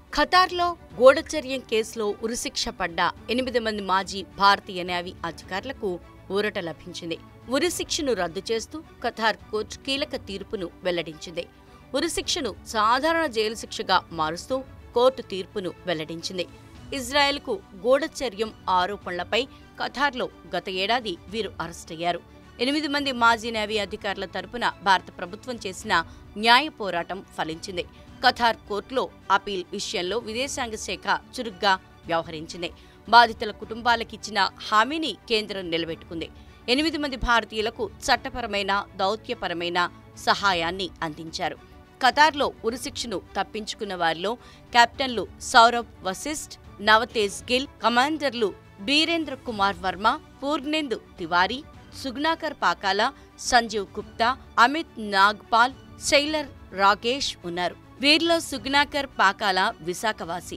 ఖతార్లో గూఢచర్యం కేసులో ఉరిశిక్ష పడ్డ 8 మంది మాజీ భారతీయ నేవీ అధికారులకు ఊరట లభించింది. ఉరిశిక్షను రద్దు చేస్తూ ఖతార్ కోర్టు కీలక తీర్పును వెల్లడించింది. ఉరిశిక్షను సాధారణ జైలు శిక్షగా మారుస్తూ కోర్టు తీర్పును వెల్లడించింది. ఇజ్రాయెల్కు గూఢచర్యం ఆరోపణలపై ఖతార్లో గత ఏడాది వీరు అరెస్టయ్యారు. 8 మంది మాజీ నేవీ అధికారుల తరపున భారత ప్రభుత్వం చేసిన న్యాయ పోరాటం ఫలించింది. ఖతార్ కోర్టులో అపీల్ విషయంలో విదేశాంగ శాఖ చురుగ్గా వ్యవహరించింది. బాధితుల కుటుంబాలకిచ్చిన హామీని కేంద్రం నిలబెట్టుకుంది. 8 మంది భారతీయులకు చట్టపరమైన, దౌత్యపరమైన సహాయాన్ని అందించారు. ఖతార్లో ఉరిశిక్షను తప్పించుకున్న వారిలో కెప్టెన్లు సౌరభ్ వశిష్ఠ్, నవతేజ్ గిల్, కమాండర్లు బీరేంద్ర కుమార్ వర్మ, పూర్ణేందు తివారీ, సుగ్నాకర్ పాకాల, సంజీవ్ గుప్తా, అమిత్ నాగ్పాల్, శైలర్ రాగేష్ ఉన్నారు. వీరిలో సుగ్నాకర్ పాకాల విశాఖవాసి.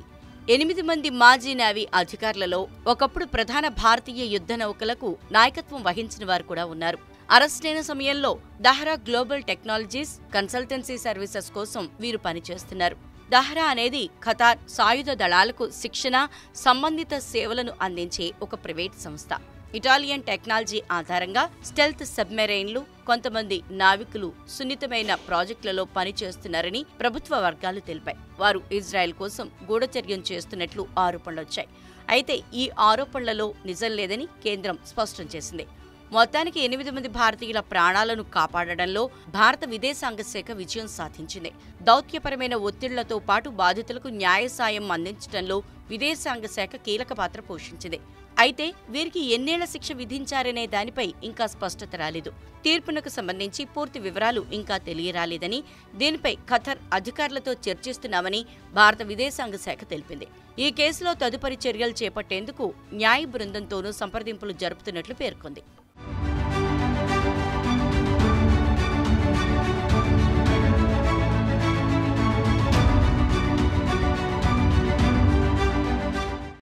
8 మంది మాజీ నేవీ అధికారులలో ఒకప్పుడు ప్రధాన భారతీయ యుద్ధ నౌకలకు నాయకత్వం వహించిన వారు కూడా ఉన్నారు. అరెస్టైన సమయంలో Dahra global technologies consultancy services కోసం వీరు పనిచేస్తున్నారు. దహ్రా అనేది ఖతార్ సాయుధ దళాలకు శిక్షణ, సంబంధిత సేవలను అందించే ఒక ప్రైవేట్ సంస్థ. ఇటాలియన్ టెక్నాలజీ ఆధారంగా స్టెల్త్ సబ్మెరైన్లు, కొంతమంది నావికులు సున్నితమైన ప్రాజెక్టులలో పనిచేస్తున్నారని ప్రభుత్వ వర్గాలు తెలిపాయి. వారు ఇజ్రాయెల్ కోసం గూఢచర్యం చేస్తున్నట్లు ఆరోపణలొచ్చాయి. అయితే ఈ ఆరోపణలలో నిజం లేదని కేంద్రం స్పష్టం చేసింది. మొత్తానికి 8 మంది భారతీయుల ప్రాణాలను కాపాడడంలో భారత విదేశాంగ శాఖ విజయం సాధించింది. దౌత్యపరమైన ఒత్తిళ్లతో పాటు బాధితులకు న్యాయ సాయం అందించడంలో విదేశాంగ శాఖ కీలక పాత్ర పోషించింది. అయితే వీరికి ఎన్నేళ్ల శిక్ష విధించారనే దానిపై ఇంకా స్పష్టత రాలేదు. తీర్పునకు సంబంధించి పూర్తి వివరాలు ఇంకా తెలియరాలేదని, దీనిపై ఖతార్ అధికారులతో చర్చిస్తున్నామని భారత విదేశాంగ శాఖ తెలిపింది. ఈ కేసులో తదుపరి చర్యలు చేపట్టేందుకు న్యాయ బృందంతోనూ సంప్రదింపులు జరుపుతున్నట్లు పేర్కొంది.